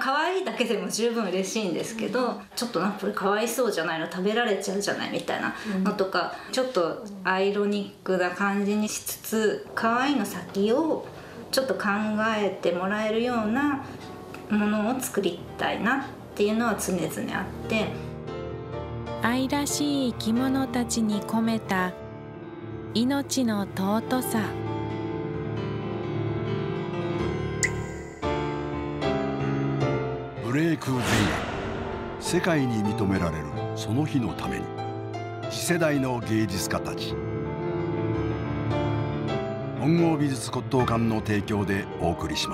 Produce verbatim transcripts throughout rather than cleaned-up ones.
可愛いだけでも十分嬉しいんですけど、ちょっとなんかこれ可哀想じゃないの、食べられちゃうじゃないみたいなのとか、ちょっとアイロニックな感じにしつつ、可愛いの先をちょっと考えてもらえるようなものを作りたいなっていうのは常々あって、 愛らしい生き物たちに込めた命の尊さ。 ブレイク前夜、世界に認められるその日のために、次世代の芸術家たち。本郷美術骨董館の提供でお送りします。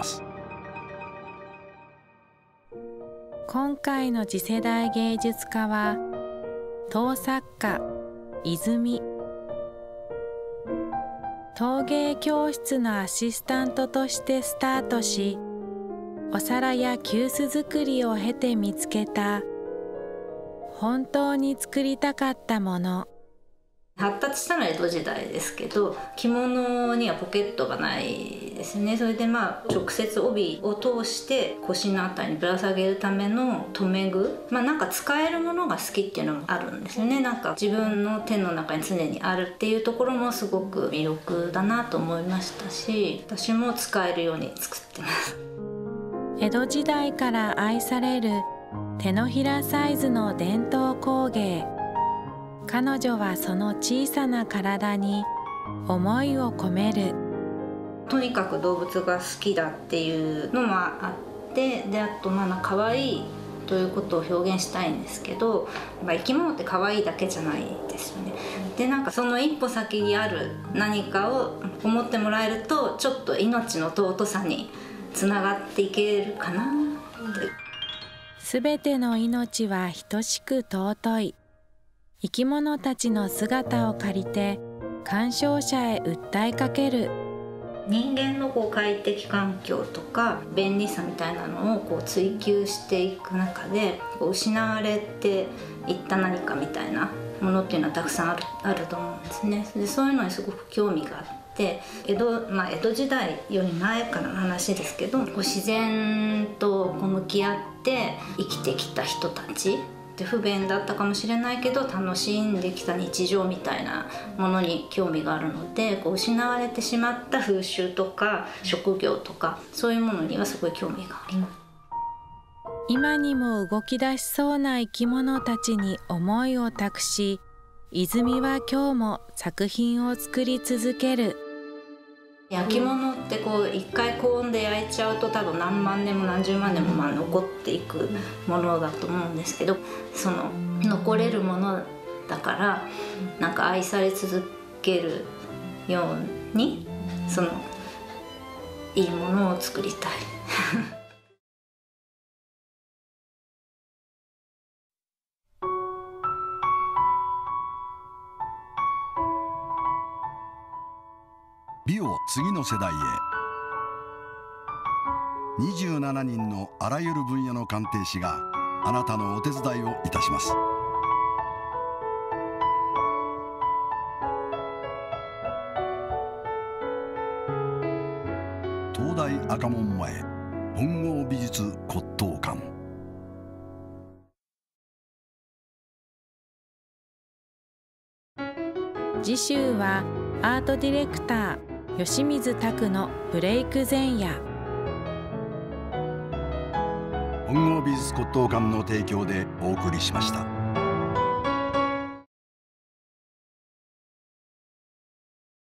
今回の次世代芸術家は陶作家泉。陶芸教室のアシスタントとしてスタートし、お皿や急須作りを経て見つけた本当に作りたかったもの。 発達したのは江戸時代ですけど、着物にはポケットがないですね。それでまあ直接帯を通して腰のあたりにぶら下げるための留め具、まあなんか使えるものが好きっていうのもあるんですよね。なんか自分の手の中に常にあるっていうところもすごく魅力だなと思いましたし、私も使えるように作ってます。 江戸時代から愛される手のひらサイズの伝統工芸。彼女はその小さな体に思いを込める。 とにかく動物が好きだっていうのもあって、であとまあ可愛いということを表現したいんですけど、まあ、生き物って可愛いだけじゃないですよね。でなんかその一歩先にある何かを思ってもらえると、ちょっと命の尊さにつながっていけるかなと。 すべての命は等しく尊い。生き物たちの姿を借りて鑑賞者へ訴えかける。 人間のこう快適環境とか便利さみたいなのをこう追求していく中で、失われていった何かみたいなものっていうのはたくさんある、あると思うんですね。でそういうのにすごく興味があって、江戸、まあ、江戸時代より前からの話ですけど、こう自然とこう向き合って生きてきた人たちで、不便だったかもしれないけど楽しんできた日常みたいなものに興味があるので、こう失われてしまった風習とか職業とかそういうものにはすごい興味があります。 今にも動き出しそうな生き物たちに思いを託し、泉は今日も作品を作り続ける。 焼き物ってこう一回高温で焼いちゃうと多分何万年も何十万年もまあ残っていくものだと思うんですけど、その残れるものだからなんか愛され続けるように、そのいいものを作りたい。 美を次の世代へ。にじゅうななにんのあらゆる分野の鑑定士があなたのお手伝いをいたします。東大赤門前本郷美術骨董館。 次週はアートディレクター吉水拓のブレイク前夜。 本郷美術骨董館の提供でお送りしました。